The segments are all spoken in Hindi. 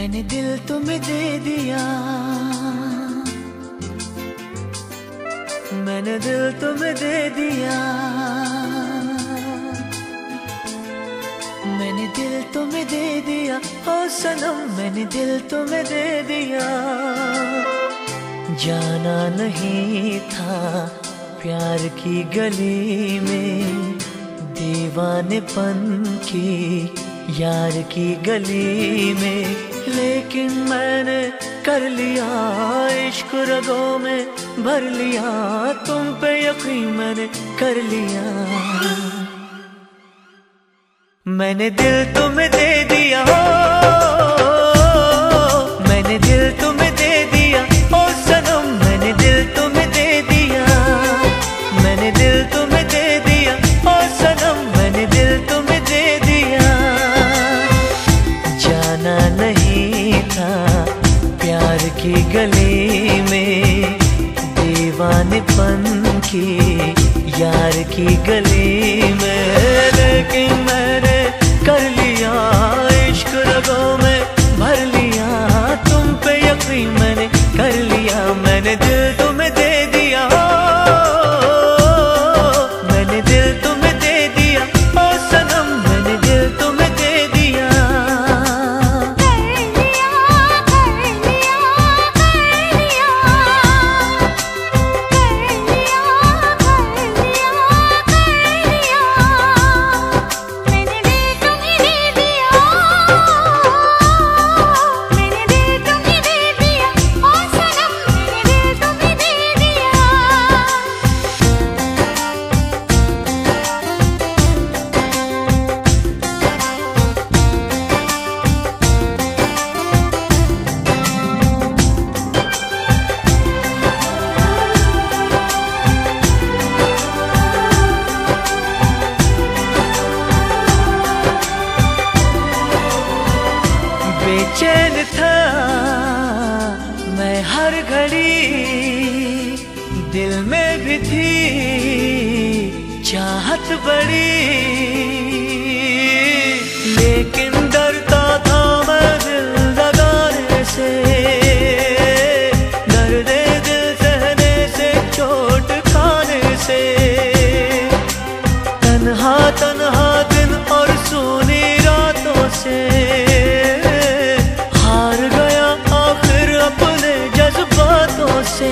मैंने दिल तुम्हें दे दिया, मैंने दिल तुम्हें दे दिया, मैंने दिल तुम्हें दे दिया, ओ सनम मैंने दिल तुम्हें दे दिया। जाना नहीं था प्यार की गली में, दीवानेपन की यार की गली में, लेकिन मैंने कर लिया इश्क रगों में भर लिया, तुम पे यकीन मैंने कर लिया। मैंने दिल तुम्हें दे दिया, मैंने दिल तुम्हें दे दिया, ओ सनम मैंने दिल तुम्हें दे दिया, मैंने दिल तुम्हें दे दिया, ओ सनम मैंने दिल तुम्हें दे दिया। जाना नहीं था प्यार की गली में, दीवानेपन की यार की गली में, लेकिन मैंने कर लिया इश्क रगों में भर लिया, तुम पे यकीन मैंने कर लिया। मैंने दिल तुम्हें दे दिया, मैंने दिल तुम्हें दे दिया, ओ सनम मैंने दिल तुम्हें दे दिया। बेचैन था मैं हर घड़ी, दिल में भी थी चाहत बड़ी, लेकिन डरता था मैं दिल लगाने से, दर्द दिल सहने से, चोट खाने से। तन्हा तन्हा दिन और सूनी रातों से से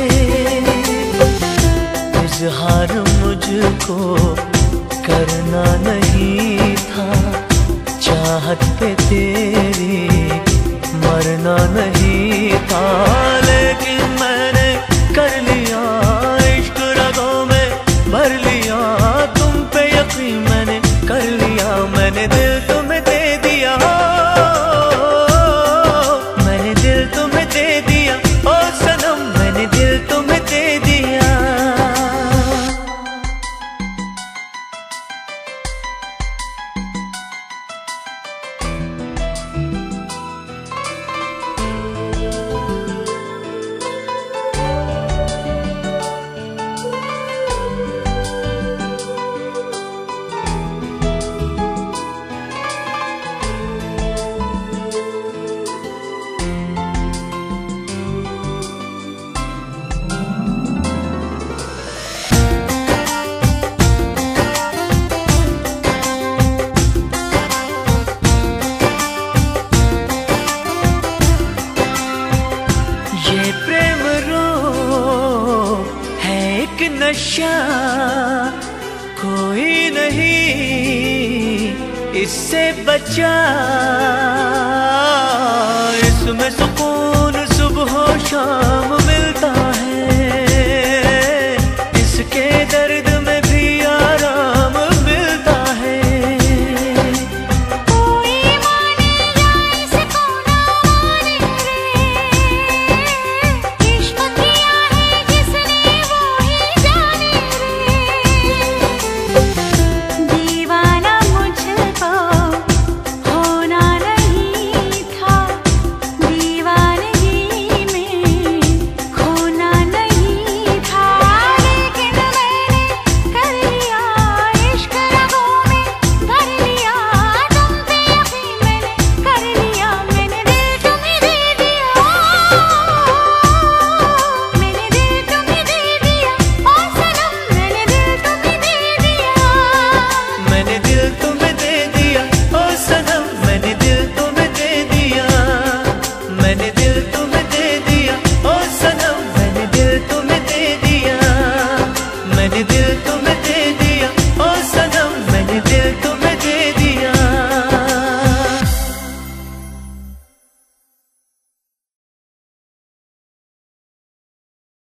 इजहार मुझको करना नहीं था, चाहत पे तेरी मरना नहीं था, लेकिन मैंने कर लिया इश्क रगों में भर लिया, तुम पे यकीन मैंने कर लिया। मैंने दिल तुम्हें दे दिया, मैंने दिल तुम्हें दे दिया, ओ सनम मैंने दिल तुम्हें दे दिया। नशा कोई नहीं इससे बचा, इसमें सुकून सुबह शाम मिलता है, इसके दर्द में भी आराम मिलता है। कोई माने या इसको ना माने रे, इश्क किया है जिसने वो ही जाने रे। दीवाना मुझको होना नहीं था, दीवाना दिल